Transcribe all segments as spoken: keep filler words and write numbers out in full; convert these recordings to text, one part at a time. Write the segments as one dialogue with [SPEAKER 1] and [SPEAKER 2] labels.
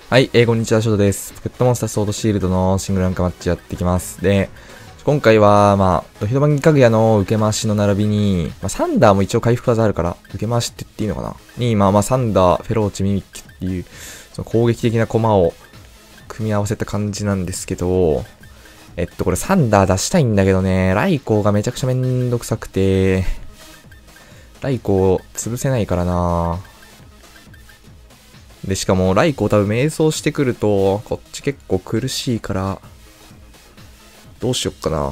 [SPEAKER 1] はい、えー、こんにちは、ショートです。ポケットモンスターソードシールドのシングルランクマッチやっていきます。で、今回は、まあ、ドヒドバンギかぐやの受け回しの並びに、まあ、サンダーも一応回復技あるから、受け回しって言っていいのかなに、まあまあ、サンダー、フェローチ、ミミッキっていう、その攻撃的な駒を組み合わせた感じなんですけど、えっと、これサンダー出したいんだけどね、ライコーがめちゃくちゃめんどくさくて、ライコー潰せないからなで、しかも、ライコを多分迷走してくると、こっち結構苦しいから、どうしよっかな。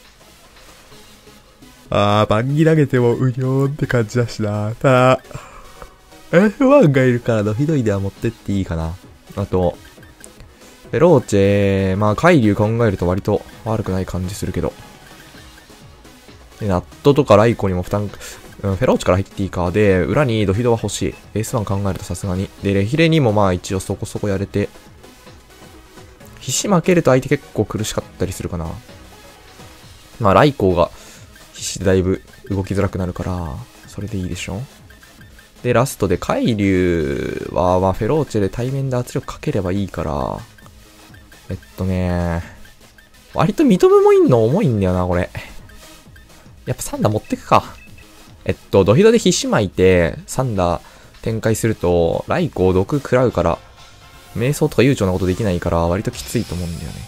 [SPEAKER 1] あー、バンギ投げてもうにょーんって感じだしな。ただ、エフワン がいるからドヒドイでは持ってっていいかな。あと、フェローチェ、まあ、海流考えると割と悪くない感じするけど。で、ナットとかライコにも負担、フェローチから入っていいか。で、裏にドヒドは欲しい。エースワン考えるとさすがに。で、レヒレにもまあ一応そこそこやれて。必死負けると相手結構苦しかったりするかな。まあ、ライコーが必死でだいぶ動きづらくなるから、それでいいでしょ。で、ラストで海流は、まあ、フェローチェで対面で圧力かければいいから、えっとね、割と認めもいんの重いんだよな、これ。やっぱサンダー持ってくか。えっと、ドヒドで必死巻いて、サンダー展開すると、ライコを毒食らうから、瞑想とか悠長なことできないから、割ときついと思うんだよね。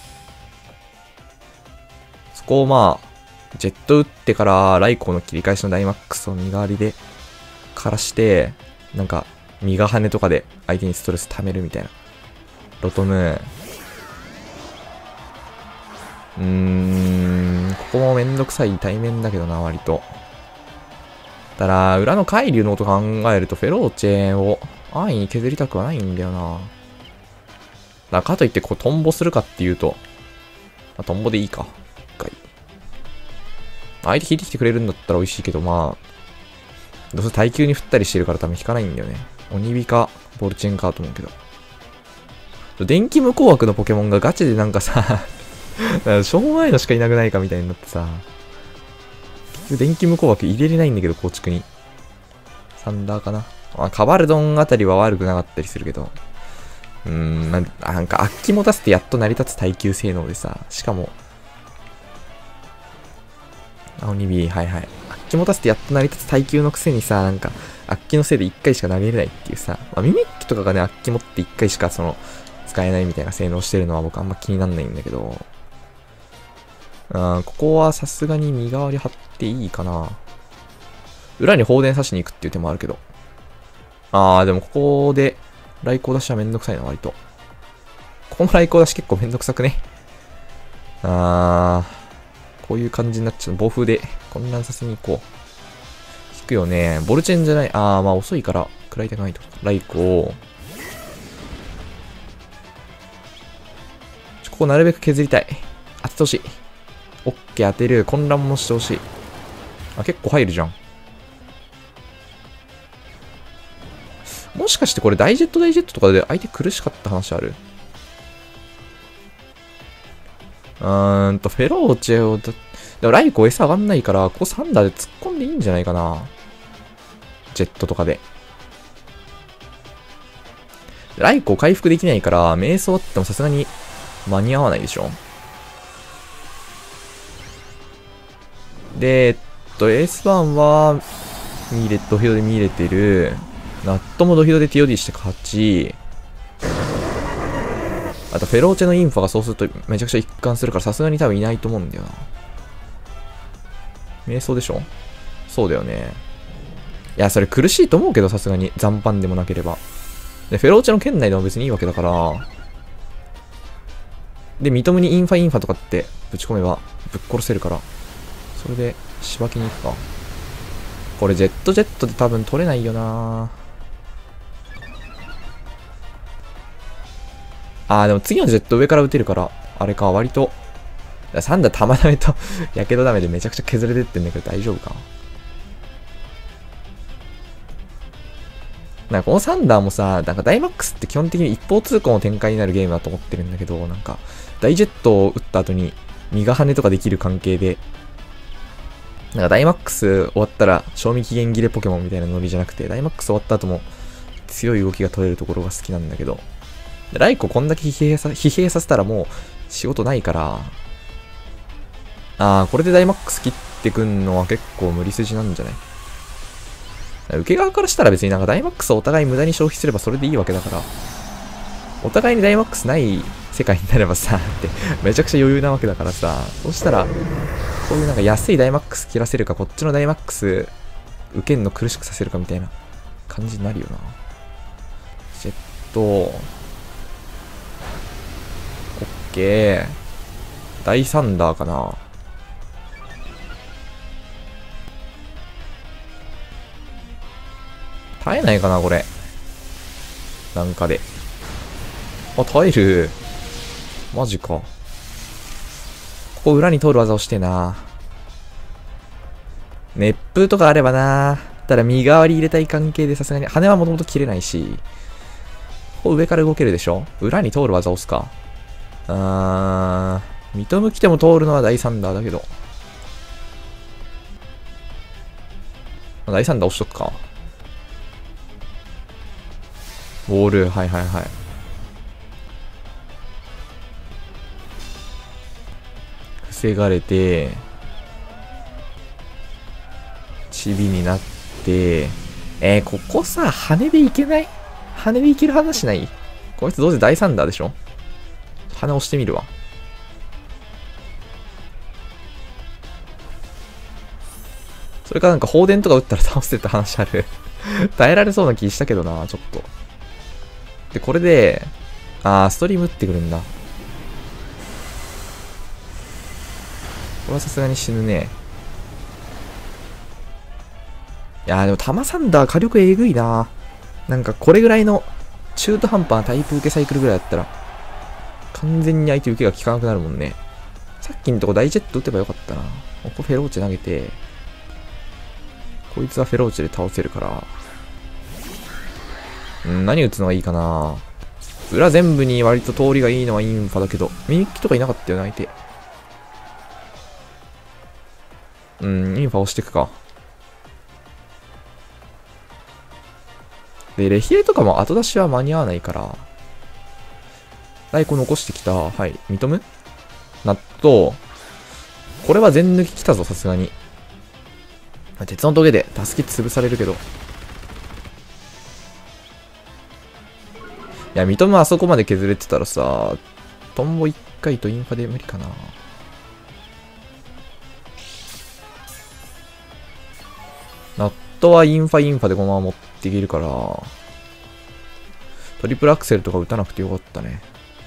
[SPEAKER 1] そこをまあ、ジェット打ってから、ライコの切り返しのダイマックスを身代わりで、からして、なんか、身が羽とかで相手にストレス溜めるみたいな。ロトムー。うーん、ここもめんどくさい対面だけどな、割と。ただ、裏の海流のこと考えると、フェローチェを安易に削りたくはないんだよな。だからかといって、こう、トンボするかっていうと、まあ、トンボでいいか。一回。相手引いてきてくれるんだったら美味しいけど、まあ、どうせ耐久に振ったりしてるから多分引かないんだよね。オニビか、ボルチェンかと思うけど。電気無効枠のポケモンがガチでなんかさ、しょうもないのしかいなくないかみたいになってさ、電気無効枠入れれないんだけど、構築に。サンダーかな。まあ、カバルドンあたりは悪くなかったりするけど。うーん、まあ、なんか、悪鬼持たせてやっと成り立つ耐久性能でさ、しかも、青にビー、はいはい。悪鬼持たせてやっと成り立つ耐久のくせにさ、なんか、悪鬼のせいでいっかいしか投げれないっていうさ、まあ、ミミッキとかがね、悪鬼持っていっかいしかその、使えないみたいな性能してるのは僕あんま気になんないんだけど、あここはさすがに身代わり張っていいかな。裏に放電刺しに行くっていう手もあるけど。あー、でもここで、雷光出しはめんどくさいな、割と。ここの雷光出し結構めんどくさくね。あー、こういう感じになっちゃう。暴風で混乱させに行こう。引くよね。ボルチェンじゃない。あー、まあ遅いから、食らいたくないと。雷光。ここなるべく削りたい。当ててほしい。オッケー、当てる。混乱もしてほしい。あ、結構入るじゃん。もしかしてこれダイジェットダイジェットとかで相手苦しかった話ある？うーんと、フェローチェをだ、でもライコ餌上がんないから、ここサンダーで突っ込んでいいんじゃないかな。ジェットとかで。ライコ回復できないから、瞑想あってもさすがに間に合わないでしょ。で、えっと、エースワンは、ミーレ、ドヒドで見入れてる。ナットもドヒドで ティーオーディー して勝ち。あと、フェローチェのインファがそうするとめちゃくちゃ一貫するからさすがに多分いないと思うんだよな。瞑想でしょ？そうだよね。いや、それ苦しいと思うけどさすがに。残飯でもなければ。で、フェローチェの圏内でも別にいいわけだから。で、ミトムにインファインファとかってぶち込めばぶっ殺せるから。それで、しばきに行くか。これ、ジェットジェットで多分取れないよな。あー、でも次のジェット上から撃てるから、あれか、割と。サンダー玉ダメと、やけどダメでめちゃくちゃ削れてってんだけど大丈夫か。なんかこのサンダーもさ、なんかダイマックスって基本的に一方通行の展開になるゲームだと思ってるんだけど、なんか、ダイジェットを撃った後に、身が羽とかできる関係で、なんかダイマックス終わったら賞味期限切れポケモンみたいなノリじゃなくて、ダイマックス終わった後も強い動きが取れるところが好きなんだけど、 ライコこんだけ疲弊さ、疲弊させたらもう仕事ないから。あー、これでダイマックス切ってくんのは結構無理筋なんじゃない？受け側からしたら別になんかダイマックスをお互い無駄に消費すればそれでいいわけだから。お互いにダイマックスない世界になればさ、ってめちゃくちゃ余裕なわけだからさ。そしたら、こういうなんか安いダイマックス切らせるか、こっちのダイマックス受けんの苦しくさせるかみたいな感じになるよな。ジェット。オッケー。大サンダーかな。耐えないかな、これ。なんかで。あ、耐える。マジか。ここ裏に通る技をしてな。熱風とかあればな。ただ身代わり入れたい関係でさすがに。羽はもともと切れないし。ここ上から動けるでしょ？裏に通る技押すか。あー。認む来ても通るのは大サンダーだけど。大サンダー押しとくか。ボール、はいはいはい。防がれて、チビになって、えー、ここさ、羽でいけない？羽でいける話ない？こいつどうせ大サンダーでしょ？羽押してみるわ。それかなんか放電とか打ったら倒せって話ある。耐えられそうな気したけどな、ちょっと。で、これで、あー、ストリーム打ってくるんだ。これはさすがに死ぬね。いやーでも、タマサンダー火力えぐいな。なんかこれぐらいの中途半端なタイプ受けサイクルぐらいだったら、完全に相手受けが効かなくなるもんね。さっきのとこ大ジェット打てばよかったな。ここフェローチェ投げて、こいつはフェローチェで倒せるから。うん、何打つのがいいかな。裏全部に割と通りがいいのはインファだけど、ミニッキとかいなかったよね、相手。うん、インファ押していくか。で、レヒエとかも後出しは間に合わないから、ライコ残してきた。はい。認む？納豆。これは全抜き来たぞ、さすがに。鉄の棘で助け潰されるけど。いや、認むあそこまで削れてたらさ、トンボいっかいとインファで無理かな。ナットはインファインファでこのまま持っていけるから、トリプルアクセルとか打たなくてよかったね。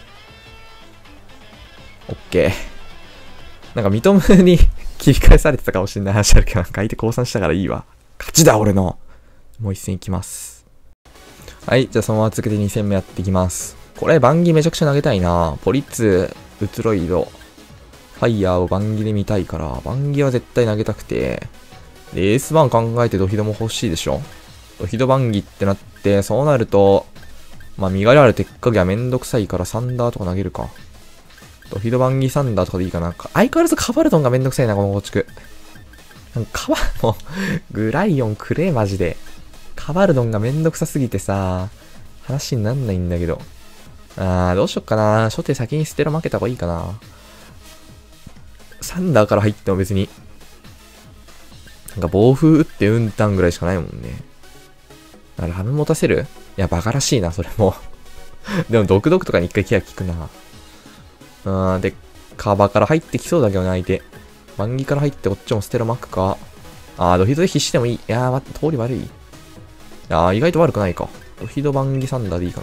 [SPEAKER 1] オッケー。なんか認むに切り返されてたかもしれない話あるけど、なんか相手降参したからいいわ。勝ちだ俺の。もう一戦いきます。はい、じゃあそのまま続けてに戦目やっていきます。これ、バンギめちゃくちゃ投げたいな。ポリッツ、ウツロイド、ファイヤーをバンギで見たいから、バンギは絶対投げたくて、で、エースバン考えてドヒドも欲しいでしょ。ドヒドバンギってなって、そうなると、まあ、身がある鉄火器はめんどくさいからサンダーとか投げるか。ドヒドバンギサンダーとかでいいかな。相変わらずカバルドンがめんどくさいな、この構築。なんかカバもグライオンくれ、マジで。カバルドンがめんどくさすぎてさ、話になんないんだけど。あー、どうしよっかな。初手先にステロ負けた方がいいかな。サンダーから入っても別に、なんか暴風打ってうんたんぐらいしかないもんね。だからハム持たせる？いや、バカらしいな、それも。でも、毒々とかに一回ケア効くな。あー、で、カバから入ってきそうだけどね、相手。バンギから入ってこっちもステロ巻くか。あー、ドヒドで必死でもいい。いやー、待って、通り悪い。あー、意外と悪くないか。ドヒドバンギサンダーでいいかな。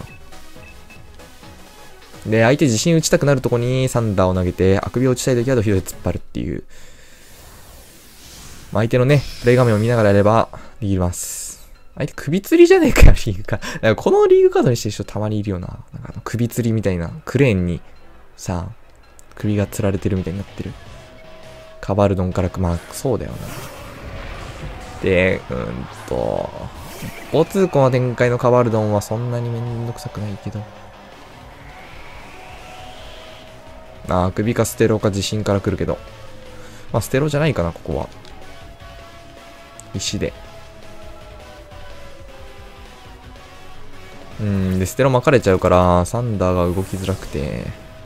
[SPEAKER 1] で、相手自信打ちたくなるとこにサンダーを投げて、あくびを打ちたいときはドヒドで突っ張るっていう。まあ、相手のね、プレイ画面を見ながらやれば、できます。相手首吊りじゃねえかよ、リーグカード。このリーグカードにしてる人たまにいるよな。なんかあの首吊りみたいな。クレーンに、さ、首が吊られてるみたいになってる。カバルドンから、まあ、そうだよな。で、うーんと、一方通行の展開のカバルドンはそんなにめんどくさくないけど。あー、首かステロか自信から来るけど。まあ、ステロじゃないかな、ここは。石で。 うん、で、ステロ巻かれちゃうから、サンダーが動きづらくて。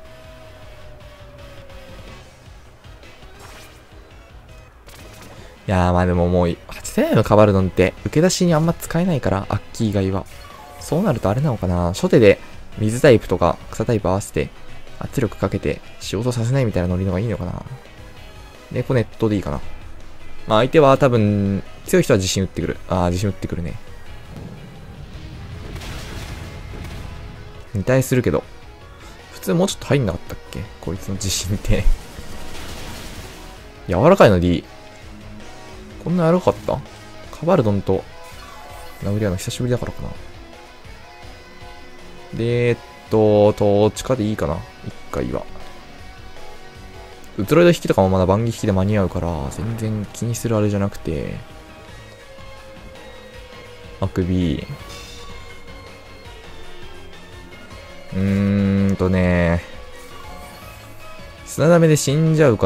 [SPEAKER 1] いやー、まあでももう、はち世代のカバルドンって、受け出しにあんま使えないから、アッキー以外は。そうなるとあれなのかな、初手で、水タイプとか草タイプ合わせて、圧力かけて、仕事させないみたいなノリのがいいのかな。で、これネットでいいかな。まあ相手は多分、強い人は自信打ってくる。ああ、自信打ってくるね。に対するけど、普通もうちょっと入んなかったっけこいつの自信って。柔らかいの D。こんな柔らかかったカバルドンと殴り合うの久しぶりだからかな。で、えっと、トーチカでいいかな一回は。ウトロイド引きとかもまだ番撃引きで間に合うから、全然気にするあれじゃなくて。あくび。うーんとね。砂ダメで死んじゃうから、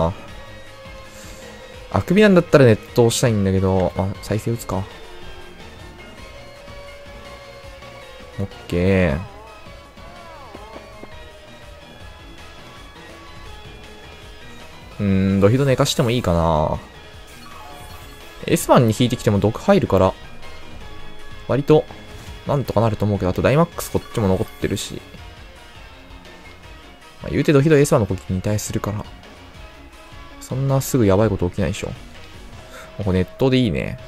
[SPEAKER 1] あくびなんだったらネットをしたいんだけど、あ、再生打つか。オッケー。うーん、ドヒド寝かしてもいいかな。S 番に引いてきても毒入るから、割と、なんとかなると思うけど、あとダイマックスこっちも残ってるし。まあ、言うてドヒド S 番の攻撃に対するから、そんなすぐやばいこと起きないでしょ。これネットでいいね。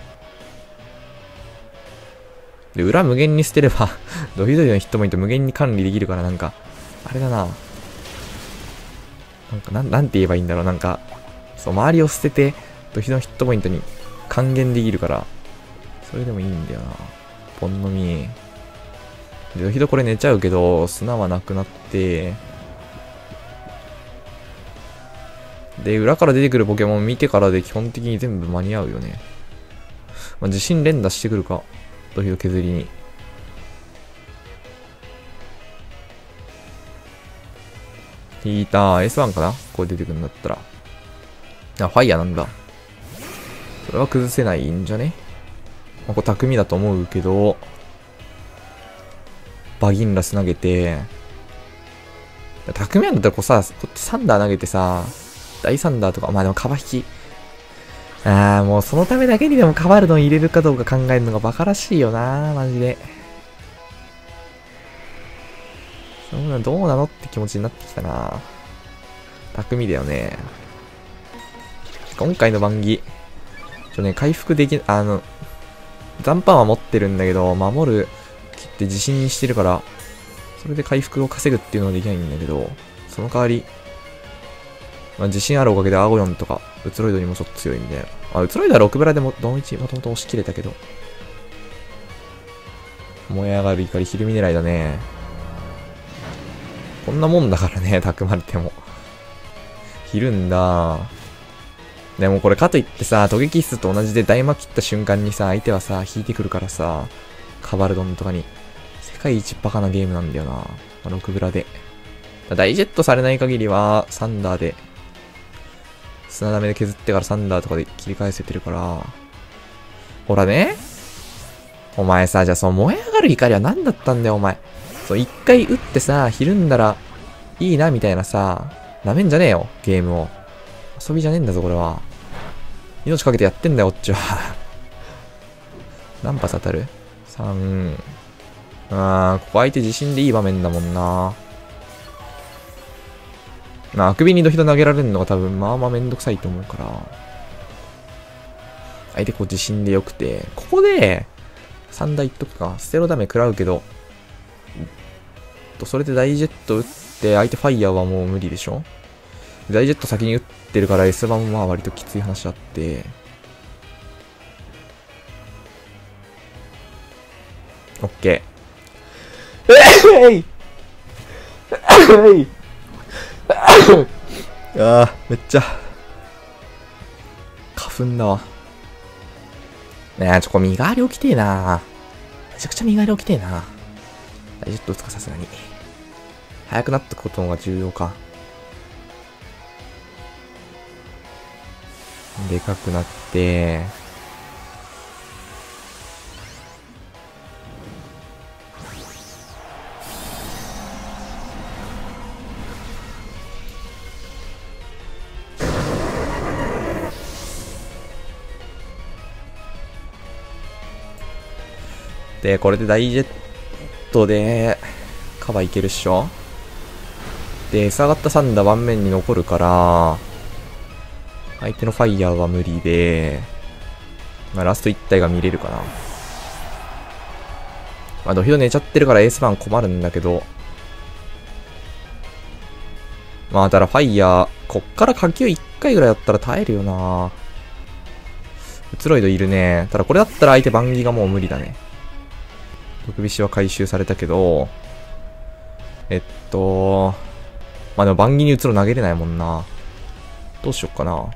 [SPEAKER 1] で、裏無限に捨てれば、ドヒドヒのヒットポイント無限に管理できるから、なんか、あれだな。なんか、なん、なんて言えばいいんだろう。なんか、そう、周りを捨てて、ドヒドのヒットポイントに還元できるから、それでもいいんだよな。ポンのみ。で、ドヒドこれ寝ちゃうけど、砂はなくなって、で、裏から出てくるポケモン見てからで基本的に全部間に合うよね。まあ、地震連打してくるか。ドヒド削りに。引いた エスワン かなこれ出てくるんだったら。あ、ファイヤーなんだ。それは崩せないんじゃね。まあ、これ巧みだと思うけど、バギンラス投げて、巧みなんだったらこうさ、こっちサンダー投げてさ、大サンダーとか、まあでもカバ引き。ああ、もうそのためだけにでもカバルドン入れるかどうか考えるのがバカらしいよな、マジで。そんなどうなのって気持ちになってきたな。巧みだよね。今回の番儀、ちょね、回復でき、あの、残飯は持ってるんだけど、守る切って自信にしてるから、それで回復を稼ぐっていうのはできないんだけど、その代わり、まあ、自信あるおかげでアーゴヨンとか、ウツロイドにもちょっと強いんで、あ、ウツロイドはろくブラでも、ドンいちもともと押し切れたけど、燃え上がる怒り、昼見狙いだね。こんなもんだからね、たくまれても。ひるんだ。でもこれかといってさ、トゲキスと同じで大魔切った瞬間にさ、相手はさ、引いてくるからさ、カバルドンとかに。世界一バカなゲームなんだよな。ろくブラで。大ジェットされない限りは、サンダーで、砂ダメで削ってからサンダーとかで切り返せてるから。ほらね。お前さ、じゃあその燃え上がる怒りは何だったんだよ、お前。そう、一回撃ってさ、ひるんだら、いいな、みたいなさ、なめんじゃねえよ、ゲームを。遊びじゃねえんだぞ、これは。命かけてやってんだよ、こっちは。何発当たる ?さん。あー、ここ相手自信でいい場面だもんな。まあ、あくびにドヒド投げられるのが多分、まあまあめんどくさいと思うから。相手こう自信でよくて、ここで、さんだいいっとくか。ステロダメ食らうけど、それで大ジェット打って、相手ファイヤーはもう無理でしょ。大ジェット先に打ってるから S 番もまあ割ときつい話あって。オッケー。えいえいああ、めっちゃ。花粉だわ。ねえ、ちょ、これ身代わり起きてえな。めちゃくちゃ身代わり起きてえな。大ジェット打つか、さすがに。早くなってくことの方が重要か。でかくなって、 で、これで大ジェットで、カバーいけるっしょ。で、餌上がったサンダー盤面に残るから、相手のファイヤーは無理で、まあ、ラストいち体が見れるかな。まあ、ドヒド寝ちゃってるからエースバーン困るんだけど、まあ、ただファイヤー、こっから火球いっかいぐらいだったら耐えるよな。うつろいドいるね。ただこれだったら相手バンギがもう無理だね。毒菱は回収されたけど、えっと、まあでもバンギにうつろ投げれないもんな。どうしよっかな。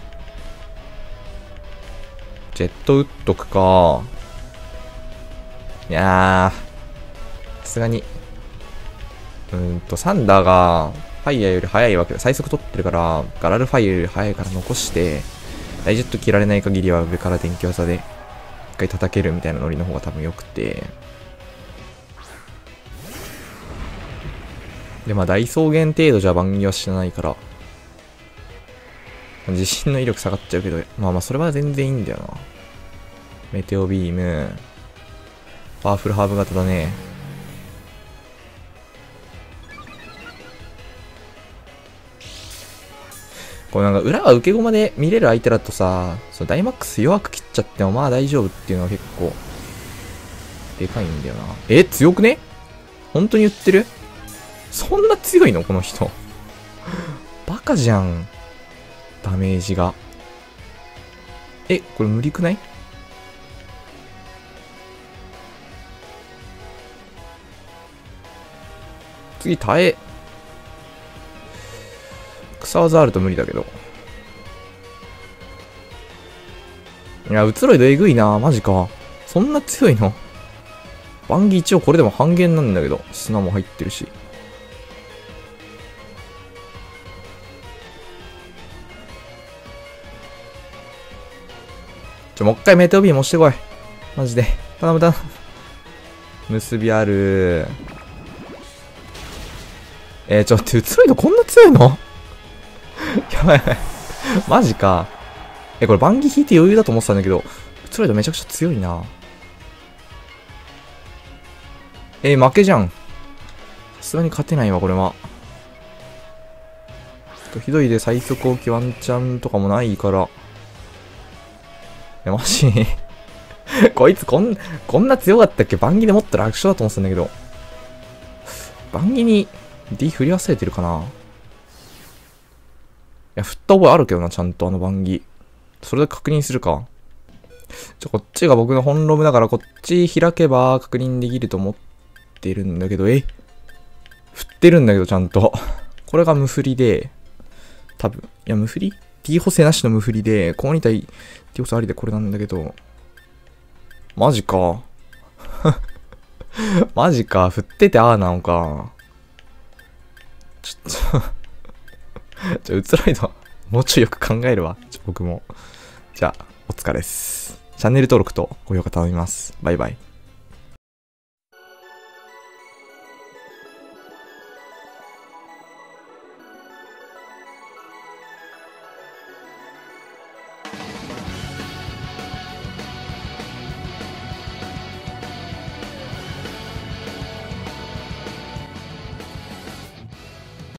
[SPEAKER 1] ジェット打っとくか。いやー、さすがに。うーんと、サンダーが、ファイヤーより速いわけで、最速取ってるから、ガラルファイヤーより速いから残して、大ジェット切られない限りは上から電気技で、一回叩けるみたいなノリの方が多分良くて。で、まあ大草原程度じゃ番組は死なないから、地震の威力下がっちゃうけど、まあまあそれは全然いいんだよな。メテオビーム、パワフルハーブ型だね。これなんか裏が受け駒で見れる相手だとさ、そのダイマックス弱く切っちゃってもまあ大丈夫っていうのは結構、でかいんだよな。え、強くね？本当に言ってる？そんな強いのこの人。バカじゃん。ダメージが。え、これ無理くない？次耐え。草技あると無理だけど。いや、うつろいドえぐいな。マジか。そんな強いの？バンギ一応これでも半減なんだけど。砂も入ってるし。ちょ、もう一回メテオビーム押してこい。マジで。頼む頼む。結びある。えー、ちょっと、うつろいのこんな強いの？やばいやばい。マジか。え、これバンギ引いて余裕だと思ってたんだけど、うつろいのめちゃくちゃ強いな。えー、負けじゃん。さすがに勝てないわ、これは。ちょっとひどいで最速置きワンチャンとかもないから。え、マジこいつこん、こんな強かったっけ？バンギでもっと楽勝だと思ってたんだけど。バンギに D 振り忘れてるかな？いや、振った覚えあるけどな、ちゃんとあのバンギ。それで確認するか。ちょ、こっちが僕の本ロムだからこっち開けば確認できると思ってるんだけど、え？振ってるんだけど、ちゃんと。これが無振りで、多分。いや、無振り？ T 補正なしの無振りで、ここに対 T 補正ありでこれなんだけど。マジか。マジか。振っててああなのか。ちょっとじゃあ、うつらいのもうちょいよく考えるわ。僕も。じゃあ、お疲れっす。チャンネル登録と高評価頼みます。バイバイ。